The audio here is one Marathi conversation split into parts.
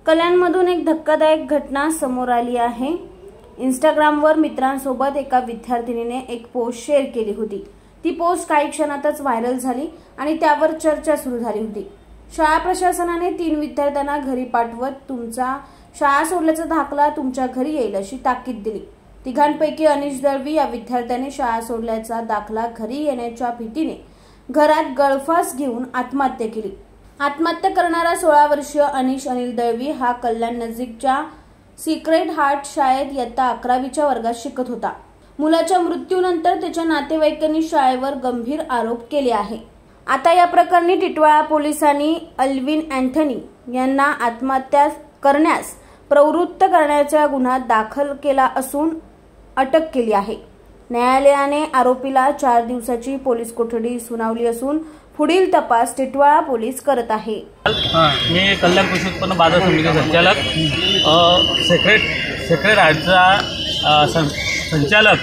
कल्याणमधून एक धक्कादायक घटना समोर आली आहे। इंस्टाग्रामवर मित्रांसोबत एका विद्यार्थिनीने एक पोस्ट शेअर केली होती। ती पोस्ट काही क्षणातच व्हायरल झाली आणि त्यावर चर्चा सुरू झाली होती। शाळा प्रशासनाने 3 विद्यार्थ्यांना घरी पाठवत तुमचा शाळा सोडल्याचा दाखला तुमच्या घरी येईल अशी ताकीद दिली। तिघांपैकी अनिश दळवी या विद्यार्थ्याने शाळा सोडल्याचा दाखला घरी येण्याच्या भीतीने घरात गळफास घेऊन आत्महत्या केली। आत्महत्या करणारा 16 वर्षीय अनिश अनिल दळवी हा कल्याण नजीकच्या सिक्रेट हार्ट शाळेत इयत्ता 11वीच्या वर्गात शिकत होता। मुलाच्या मृत्यूनंतर त्याच्या नातेवाईकांनी शाळेवर गंभीर आरोप केले आहे। आता या प्रकरणी टिटवाळा पोलिसांनी अल्विन अँथनी यांना आत्महत्या करण्यास प्रवृत्त करण्याचा गुन्हा दाखल केला असून अटक केली आहे। न्यायालयाने आरोपीला 4 दिवसाची पोलीस कोठडी सुनावली असून पुढील तपास टिटवाळा पोलीस करत आहे। मी कल्याण कृषी उत्पन्न बाजार समिती संचालक सेक्रेट हार्टचा संचालक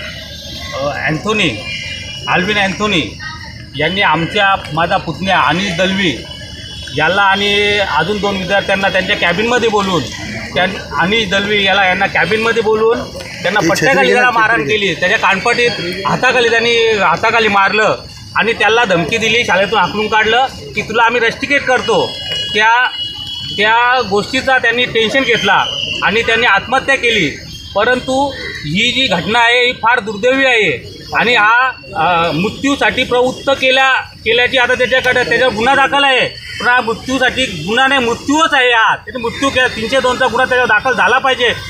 अल्विन अँथोनी यांनी माझा पुतण्या अनिश दळवी याला आणि अजून 2 विद्यार्थ्यांना त्यांच्या कॅबिनमध्ये बोलवून अनिश दळवी यांना कॅबिनमध्ये बोलवून त्यांना पट्ट्याखाली मारहाण केली। त्याच्या कानपटीत हाताखाली मारलं आणि त्याला धमकी दिली, शाळेतून हाकलून काढलं की तुला आम्ही रस्टिकेट करतो। त्या गोष्टीचा त्यांनी टेन्शन घेतला आणि त्यांनी आत्महत्या केली। परंतु ही जी घटना आहे ही फार दुर्दैवी आहे आणि हा मृत्यूसाठी प्रवृत्त केल्याची आता त्याच्यावर गुन्हा दाखल आहे। पण हा मृत्यूसाठी गुन्हा नाही, मृत्यूच आहे। हा त्याचा मृत्यू 302चा गुन्हा त्याच्यावर दाखल झाला पाहिजे।